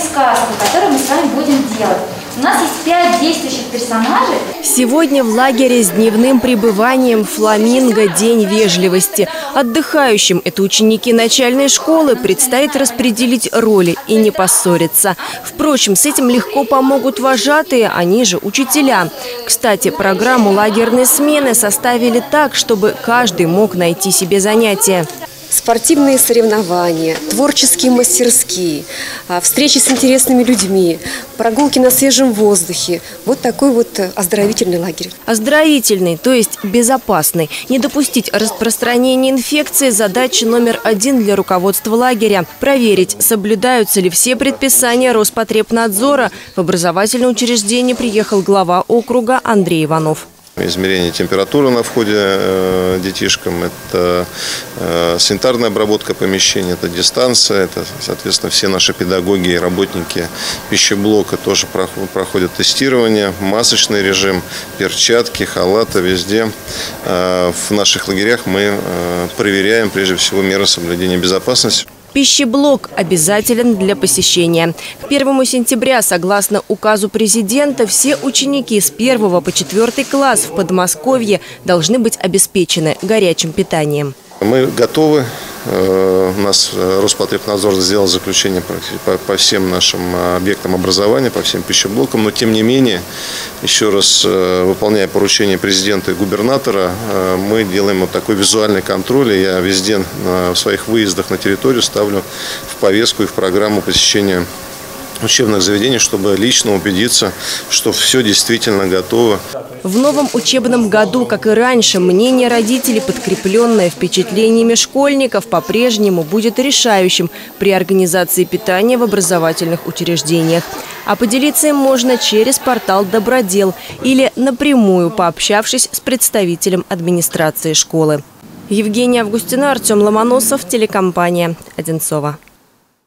сказку, которую мы с вами будем делать. У нас есть 5 действующих персонажей. Сегодня в лагере с дневным пребыванием «Фламинго» день вежливости. Отдыхающим, это ученики начальной школы, предстоит распределить роли и не поссориться. Впрочем, с этим легко помогут вожатые, они же учителя. Кстати, программу лагерной смены составили так, чтобы каждый мог найти себе занятие. Спортивные соревнования, творческие мастерские, встречи с интересными людьми, прогулки на свежем воздухе. Вот такой вот оздоровительный лагерь. Оздоровительный, то есть безопасный. Не допустить распространения инфекции – задача №1 для руководства лагеря. Проверить, соблюдаются ли все предписания Роспотребнадзора. В образовательное учреждение приехал глава округа Андрей Иванов. Измерение температуры на входе детишкам, это санитарная обработка помещения, это дистанция, это, соответственно, все наши педагоги и работники пищеблока тоже проходят тестирование, масочный режим, перчатки, халаты везде. В наших лагерях мы проверяем, прежде всего, меры соблюдения безопасности. Пищеблок обязателен для посещения. К 1 сентября, согласно указу президента, все ученики с 1 по 4 класс в Подмосковье должны быть обеспечены горячим питанием. Мы готовы. У нас Роспотребнадзор сделал заключение по всем нашим объектам образования, по всем пищеблокам. Но, тем не менее, еще раз выполняя поручение президента и губернатора, мы делаем вот такой визуальный контроль. И я везде в своих выездах на территорию ставлю в повестку и в программу посещения учебных заведений, чтобы лично убедиться, что все действительно готово. В новом учебном году, как и раньше, мнение родителей, подкрепленное впечатлениями школьников, по-прежнему будет решающим при организации питания в образовательных учреждениях. А поделиться им можно через портал «Добродел» или напрямую пообщавшись с представителем администрации школы. Евгения Августина, Артем Ломоносов, телекомпания «Одинцово».